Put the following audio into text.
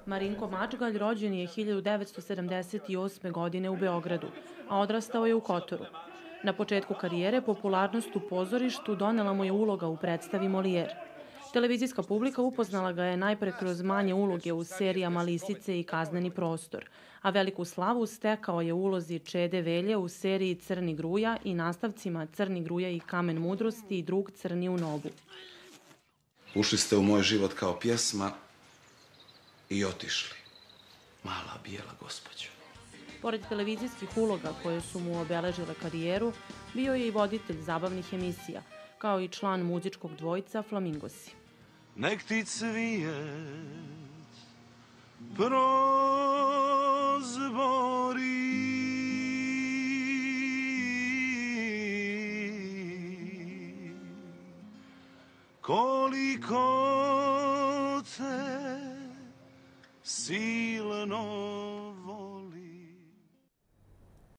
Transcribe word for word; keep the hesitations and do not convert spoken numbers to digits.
Marinko Mačgalj rođen je hiljadu devetsto sedamdeset osme. godine u Beogradu, a odrastao je u Kotoru. Na početku karijere popularnost u pozorištu donela mu je uloga u predstavi Molière. Televizijska publika upoznala ga je najpre kroz manje uloge u serijama Lisice i Kazneni prostor, a veliku slavu stekao je u ulozi Čede Velje u seriji Crni Gruja i nastavcima Crni Gruja i Kamen mudrosti i Drug Crni u Nobu. Ušli ste u moj život kao pjesma i otišli, mala bijela gospođo. Pored televizijskih uloga koje su mu obeležile karijeru, bio je i voditelj zabavnih emisija, kao i član muzičkog dvojca Flamingosi. Nek ti cvijet prozbori, koliko te silno